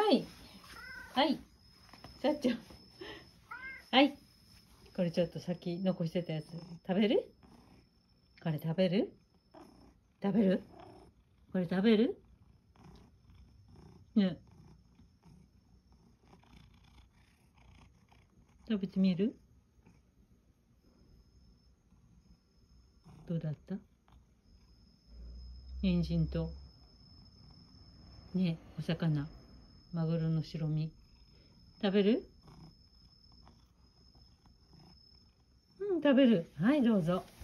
はい。はい。さっちゃん。はい。これちょっと先残してたやつ。食べる？これ食べる？食べる？これ食べる？ね。食べてみる？どうだった？人参と、ね、お魚。マグロの白身。食べる？うん、食べる。はい、どうぞ。